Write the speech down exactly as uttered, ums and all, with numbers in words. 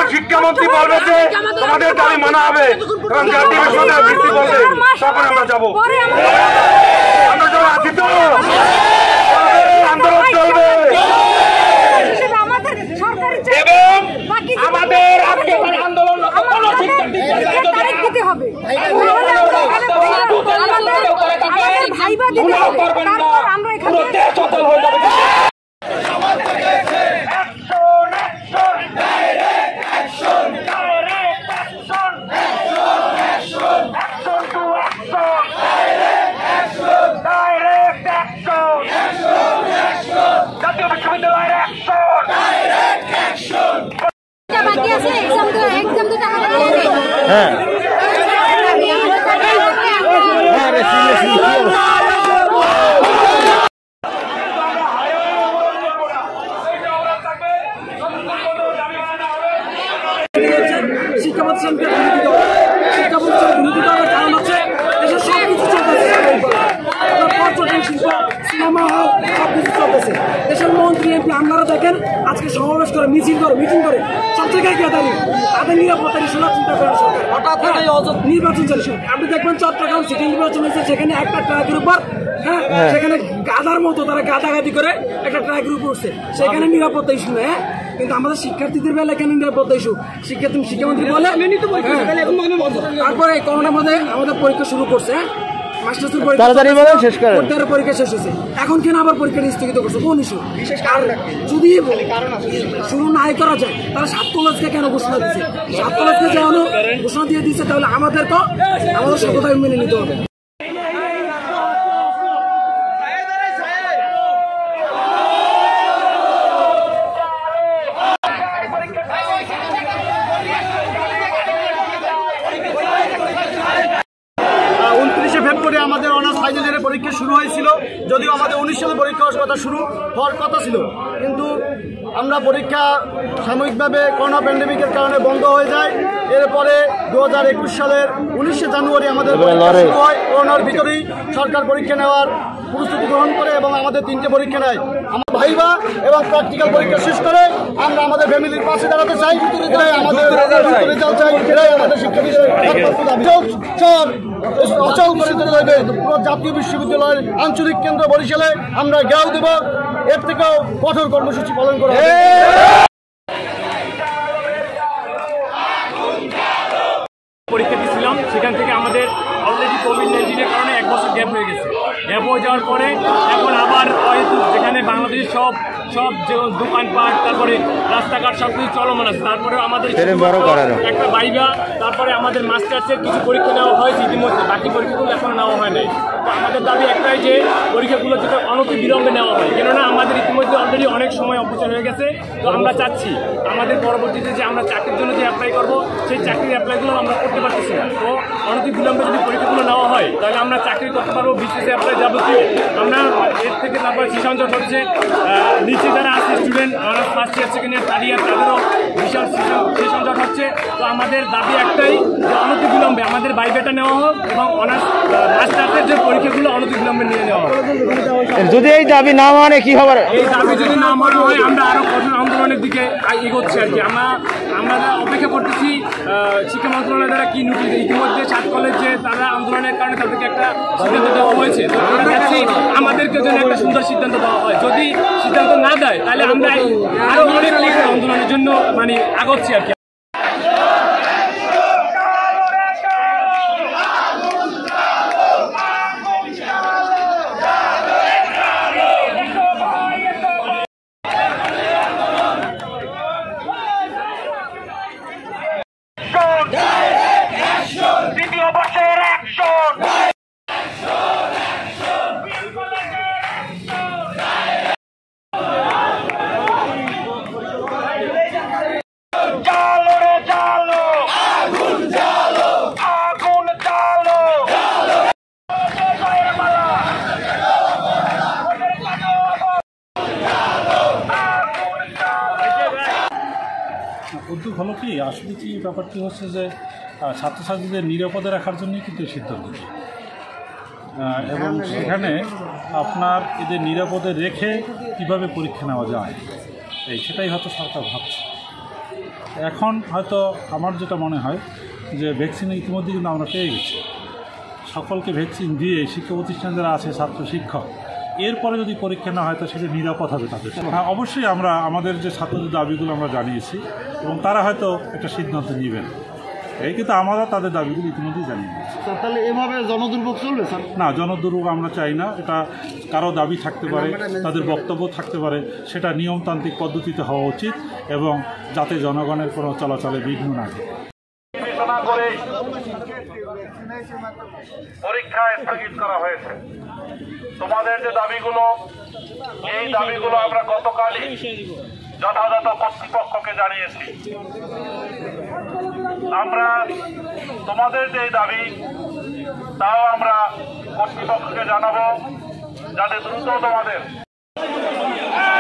শিক্ষামন্ত্রী বলবে যে তোমাদের দাবি মানা হবে এবং জাতীয় বিশ্ববিদ্যালয় ভিত্তি করবে, তখন আমরা যাবো। আমরা যখন আছি তো আন্দোলন চলবে এবং আমাদের আন্দোলন দেশের মন্ত্রী এমপি আপনারা দেখেন আজকে সমাবেশ করে মিছিল করে মিটিং করে সব জায়গায় গিয়ে দাঁড়িয়ে তাদের নিরাপত্তা শোনার চিন্তা করেন সরকার। হঠাৎ নির্বাচন চলছে, আপনি দেখবেন চট্টগ্রাম সিটি নির্বাচন হয়েছে, সেখানে একটা ট্রাকের উপর হ্যাঁ সেখানে গাদার মতো তারা গাদাগাদি করে একটা ট্রাকের উপর উঠছে, সেখানে নিরাপত্তা ইস্যু নেই। কিন্তু আমাদের শিক্ষার্থীদের বেলা কেন নিরাপত্তা ইস্যু? শিক্ষার্থী শিক্ষামন্ত্রী বলে তারপরে করোনার মধ্যে আমাদের পরীক্ষা শুরু করছে, পরীক্ষা শেষ হয়েছে, এখন কেন আবার পরীক্ষাটা স্থগিত করছে? কোন ইস্যু? যদি শুরু নাই করা যায় তাহলে সাত কলেজকে কেন ঘোষণা দিচ্ছে? সাত কলেজকে যেমন ঘোষণা দিয়ে দিচ্ছে, তাহলে আমাদের তো আমাদের সকলটাই মেনে নিতে হবে। আমাদের অনার্স ফাইনাল ইয়ারের পরীক্ষা শুরু হয়েছিল, যদিও আমাদের উনিশ সালে পরীক্ষা হওয়ার কথা শুরু হওয়ার কথা ছিল, কিন্তু আমরা পরীক্ষা সাময়িকভাবে করোনা প্যান্ডেমিকের কারণে বন্ধ হয়ে যায়। এরপরে দু হাজার একুশ সালের উনিশে জানুয়ারি আমাদের পরীক্ষা শুরু হয়। করোনার ভিতরেই সরকার পরীক্ষা নেওয়ার প্রস্তুতি গ্রহণ করে এবং আমাদের তিনটে পরীক্ষা নেয়। আমার ভাইবা এবং প্র্যাকটিক্যাল পরীক্ষা শেষ করে আমরা আমাদের ফ্যামিলির পাশে দাঁড়াতে চাই, এরাই আমাদের রেজাল্ট চাই, এরাই আমাদের শিক্ষার্থীদের অচল করে তুলে দেবে। পুরো জাতীয় বিশ্ববিদ্যালয়ের আঞ্চলিক কেন্দ্র বরিশালে আমরা ঘেরাও দেব, এর থেকেও কঠোর কর্মসূচি পালন করা হবে। পরীক্ষা দিয়েছিলাম, সেখান থেকে আমাদের অলরেডি কোভিড নাইন্টিনের কারণে এক বছর গ্যাপ হয়ে গেছে। গ্যাপ হয়ে যাওয়ার পরে এখন আবার হয়তো যেখানে বাংলাদেশের সব সব যে দোকানপাট, তারপরে রাস্তাঘাট সব কিছু চলমান আছে, তারপরে আমাদের একটা বাইবা, তারপরে আমাদের মাস্টার্সের কিছু পরীক্ষা নেওয়া হয়েছে ইতিমধ্যে, বাকি পরীক্ষাগুলো এখন নেওয়া হয় নাই। তো আমাদের দাবি একটাই যে পরীক্ষাগুলো যাতে অনতি বিলম্বে নেওয়া হয়, কেননা আমাদের ইতিমধ্যে অলরেডি অনেক সময় অপচয় হয়ে গেছে। তো আমরা চাচ্ছি আমাদের পরবর্তীতে যে আমরা চাকরির জন্য যে অ্যাপ্লাই করবো, সেই চাকরির অ্যাপ্লাইগুলো আমরা করতে পারতেছি না। তো অনতি বিলম্বে যদি পরীক্ষাগুলো নেওয়া হয় তাহলে আমরা চাকরি করতে পারবো, বিসিএস অ্যাপ্লাই যাবতীয় আমরা এর থেকে। তারপরে শিশাঞ্চল হচ্ছে নিচে যারা আছে student, honours first year second year third year, তাদেরও বিশাল শিশাঞ্চল হচ্ছে। তো আমাদের দাবি একটাই যে অনতি বিলম্বে আমাদের বাইবেটা নেওয়া হোক এবং অনার্স মাস্টার্সের যে পরীক্ষাগুলো অনতি বিলম্বে নিয়ে নেওয়া হোক। যদি এই দাবি না মানে কি হবে? এই দাবি যদি না মানা হয় আমরা আরো কঠোর আন্দোলনের দিকে এগোচ্ছি আর কি। আমরা আমরা অপেক্ষা করতেছি শিক্ষা মন্ত্রণালয় দ্বারা কি নোটিশ। ইতিমধ্যে সাত কলেজে তারা আন্দোলনের কারণে তাদেরকে একটা সিদ্ধান্ত দেওয়া হয়েছে। তো আমরা চাচ্ছি আমাদেরকে যেন একটা সুন্দর সিদ্ধান্ত দেওয়া হয়। যদি সিদ্ধান্ত না দেয় তাহলে আমরা আরো অনেক আন্দোলনের জন্য মানে আগাচ্ছি আর কি। উদ্যোগ হলো কি, আসলে কি ব্যাপারটি হচ্ছে যে ছাত্রছাত্রীদের নিরাপদে রাখার জন্যই কিন্তু এই সিদ্ধান্তটি, এবং সেখানে আপনার এদের নিরাপদে রেখে কিভাবে পরীক্ষা নেওয়া যায় এই সেটাই হয়তো সরকার ভাবছে। এখন হয়তো আমার যেটা মনে হয় যে ভ্যাকসিন ইতিমধ্যে কিন্তু আমরা পেয়ে গেছি, সকলকে ভ্যাকসিন দিয়ে শিক্ষা প্রতিষ্ঠান যারা আছে ছাত্র শিক্ষক এরপরে যদি পরীক্ষা না হয় তো সেটা নিরাপদ হবে তাদের। হ্যাঁ, অবশ্যই আমরা আমাদের যে ছাত্রদের দাবিগুলো আমরা জানিয়েছি এবং তারা হয়তো একটা সিদ্ধান্ত নেবেন, এই কিন্তু আমরা তাদের দাবিগুলো ইতিমধ্যেই জানিয়ে দিয়েছি। তাহলে এভাবে জনদুর্ভোগ চলবে স্যার? না, জনদুর্ভোগ আমরা চাই না। এটা কারো দাবি থাকতে পারে, তাদের বক্তব্য থাকতে পারে, সেটা নিয়মতান্ত্রিক পদ্ধতিতে হওয়া উচিত এবং যাতে জনগণের কোনো চলাচলে বিঘ্ন না ঘটে। পরীক্ষা স্থগিত করা হয়েছে। তোমাদের যে দাবিগুলো, এই দাবিগুলো আমরা গতকালই যথাযথ কর্তৃপক্ষকে জানিয়েছি। আমরা তোমাদের যে দাবি তাও আমরা কর্তৃপক্ষকে জানাবো যাতে দ্রুত তোমাদের